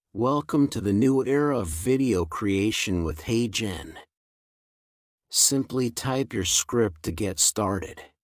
Welcome to the new era of video creation with Heygen. Simply type your script to get started.